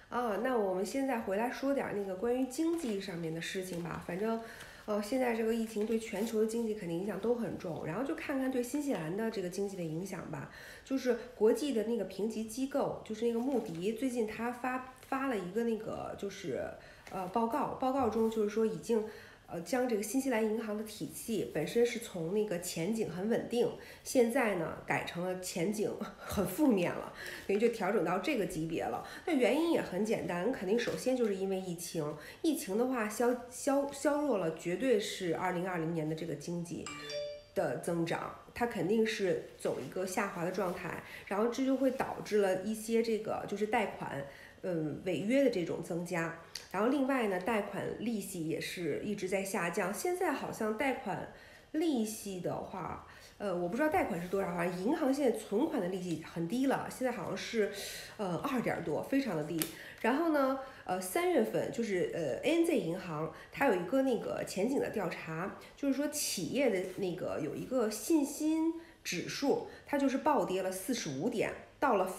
那我们现在回来说点那个关于经济上面的事情吧。反正，现在这个疫情对全球的经济肯定影响都很重，然后就看看对新西兰的这个经济的影响吧。就是国际的那个评级机构，就是那个穆迪，最近他发了一个那个就是报告中就是说已经。将这个新西兰银行的体系本身是从那个前景很稳定，现在呢改成了前景很负面了，等于就调整到这个级别了。那原因也很简单，肯定首先就是因为疫情，疫情的话削弱了，绝对是2020年的这个经济的增长，它肯定是走一个下滑的状态，然后这就会导致了一些这个就是贷款。违约的这种增加，然后另外呢，贷款利息也是一直在下降。现在好像贷款利息的话，我不知道贷款是多少，好像银行现在存款的利息很低了，现在好像是2点多，非常的低。然后呢，3月份就是ANZ 银行它有一个那个前景的调查，就是说企业的那个有一个信心指数，它就是暴跌了45点，到了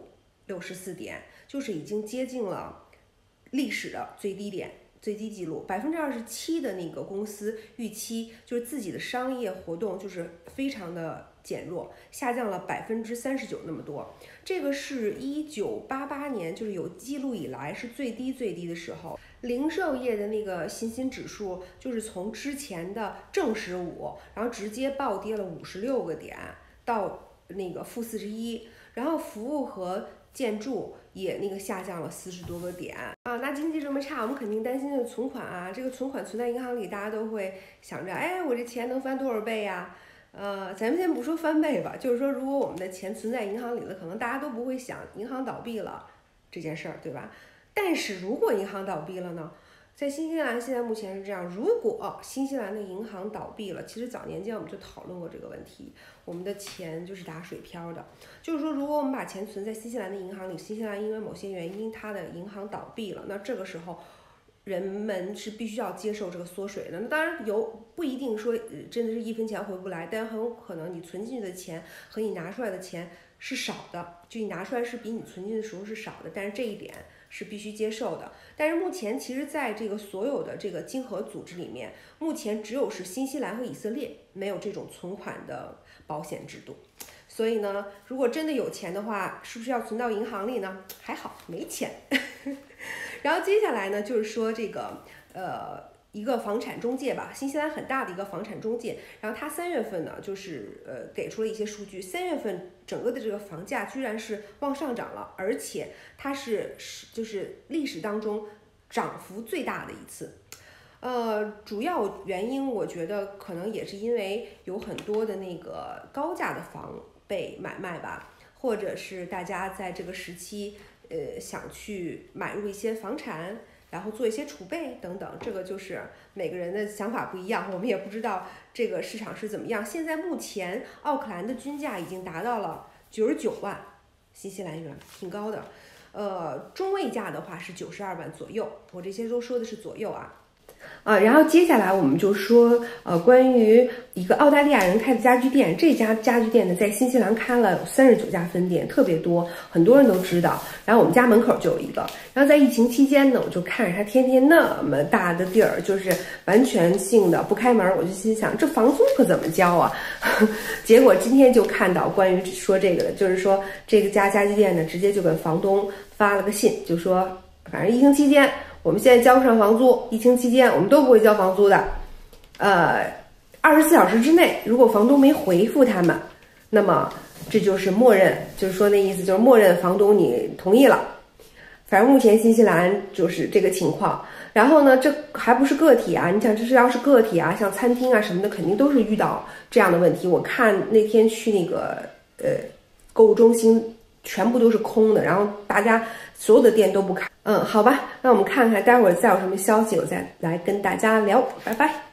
-64点。就是已经接近了历史的最低点、最低记录。27%的那个公司预期就是自己的商业活动就是非常的减弱，下降了39%那么多。这个是1988年就是有记录以来是最低的时候。零售业的那个信心指数就是从之前的正15，然后直接暴跌了56个点到那个-41，然后服务和建筑也那个下降了40多个点啊。那经济这么差，我们肯定担心这个存款啊，这个存款存在银行里，大家都会想着，哎，我这钱能翻多少倍呀？咱们先不说翻倍吧，就是说如果我们的钱存在银行里了，可能大家都不会想银行倒闭了这件事儿，对吧？但是如果银行倒闭了呢？在新西兰现在目前是这样，如果新西兰的银行倒闭了，其实早年间我们就讨论过这个问题，我们的钱就是打水漂的。就是说，如果我们把钱存在新西兰的银行里，新西兰因为某些原因它的银行倒闭了，那这个时候人们是必须要接受这个缩水的。那当然不一定说真的是1分钱回不来，但很有可能你存进去的钱和你拿出来的钱是少的，就你拿出来是比你存进的时候是少的，但是这一点是必须接受的。但是目前其实在这个所有的这个经合组织里面，目前只有是新西兰和以色列没有这种存款的保险制度。所以呢，如果真的有钱的话，是不是要存到银行里呢？还好没钱。然后接下来呢，就是说这个一个房产中介吧，新西兰很大的一个房产中介，然后他3月份呢，就是给出了一些数据，3月份整个的这个房价居然是往上涨了，而且它是就是历史当中涨幅最大的一次。主要原因我觉得可能也是因为有很多的那个高价的房被买卖吧，或者是大家在这个时期想去买入一些房产，然后做一些储备等等，这个就是每个人的想法不一样，我们也不知道这个市场是怎么样。现在目前奥克兰的均价已经达到了99万新西兰元，挺高的。中位价的话是92万左右，我这些都说的是左右啊。然后接下来我们就说，关于一个澳大利亚人开的家居店，这家家居店呢在新西兰开了有39家分店，特别多，很多人都知道。然后我们家门口就有一个。然后在疫情期间呢，我就看着他天天那么大的地儿，就是完全性的不开门，我就心想这房租可怎么交啊？结果今天就看到关于说这个的，就是说这个家居店呢，直接就跟房东发了个信，就说反正疫情期间。我们现在交不上房租，疫情期间我们都不会交房租的。24小时之内，如果房东没回复他们，那么这就是默认，就是说那意思就是默认房东你同意了。反正目前新西兰就是这个情况。然后呢，这还不是个体啊，你想这是要是个体啊，像餐厅啊什么的，肯定都是遇到这样的问题。我看那天去那个购物中心。全部都是空的，然后大家所有的店都不开。好吧，那我们看看待会儿再有什么消息，我再来跟大家聊，拜拜。